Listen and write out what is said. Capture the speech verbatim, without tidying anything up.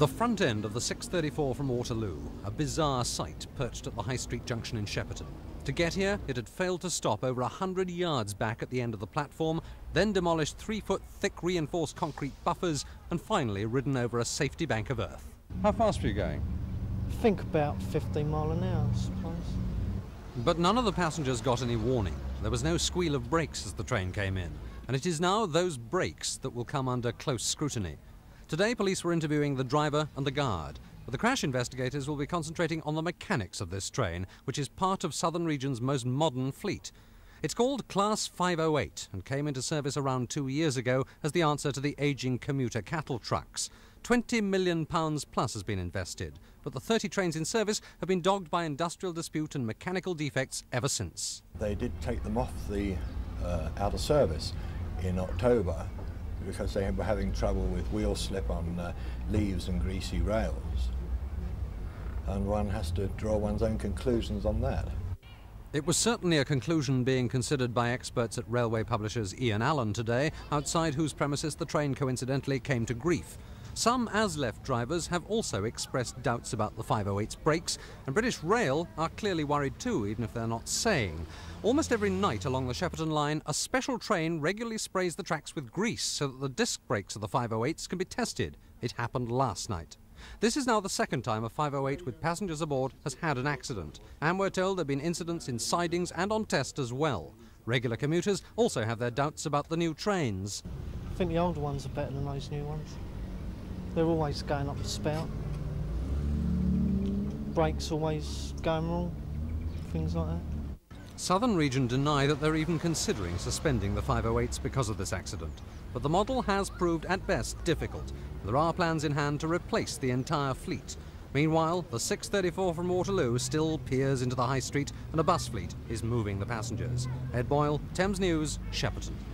The front end of the six thirty-four from Waterloo, a bizarre sight perched at the High Street junction in Shepperton. To get here, it had failed to stop over a hundred yards back at the end of the platform, then demolished three-foot thick reinforced concrete buffers, and finally ridden over a safety bank of earth. How fast were you going? I think about fifteen mile an hour, I suppose. But none of the passengers got any warning. There was no squeal of brakes as the train came in, and it is now those brakes that will come under close scrutiny. Today, police were interviewing the driver and the guard, but the crash investigators will be concentrating on the mechanics of this train, which is part of Southern Region's most modern fleet. It's called Class five oh eight and came into service around two years ago as the answer to the ageing commuter cattle trucks. twenty million pounds plus has been invested, but the thirty trains in service have been dogged by industrial dispute and mechanical defects ever since. They did take them off the uh, out of service in October because they were having trouble with wheel slip on uh, leaves and greasy rails. And one has to draw one's own conclusions on that. It was certainly a conclusion being considered by experts at railway publishers Ian Allen today, outside whose premises the train coincidentally came to grief. Some ASLEF drivers have also expressed doubts about the five oh eight's brakes, and British Rail are clearly worried too, even if they're not saying. Almost every night along the Shepperton line, a special train regularly sprays the tracks with grease so that the disc brakes of the five oh eights can be tested. It happened last night. This is now the second time a five oh eight with passengers aboard has had an accident, and we're told there have been incidents in sidings and on test as well. Regular commuters also have their doubts about the new trains. I think the older ones are better than those new ones. They're always going up the spout. Brakes always going wrong, things like that. Southern Region deny that they're even considering suspending the five oh eights because of this accident. But the model has proved at best difficult. There are plans in hand to replace the entire fleet. Meanwhile, the six thirty-four from Waterloo still peers into the High Street and a bus fleet is moving the passengers. Ed Boyle, Thames News, Shepperton.